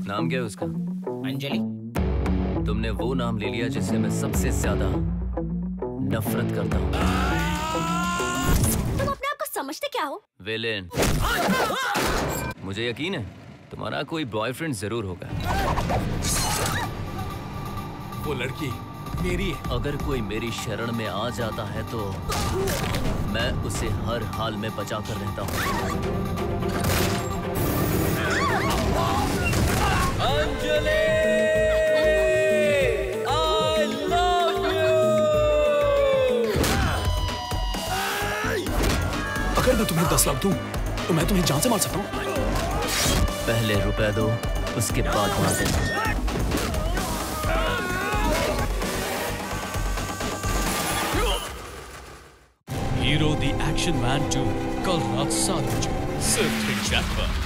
नाम क्या है उसका? अंजलि। तुमने वो नाम ले लिया जिससे मैं सबसे ज्यादा नफरत करता हूँ। तुम अपने आप को समझते क्या हो? विलेन। मुझे यकीन है तुम्हारा कोई बॉयफ्रेंड जरूर होगा। वो लड़की मेरी है। अगर कोई मेरी शरण में आ जाता है तो मैं उसे हर हाल में बचा कर रहता हूँ। अंजलि! I love you! अगर मैं तुम्हें 10 लाख दूं, तो मैं तुम्हें जान से मार सकता हूँ। पहले रुपए दो, उसके बाद मार देना। हीरो द एक्शन मैन 2 कल रात 7 बजे सिर्फ हिट चैट पर।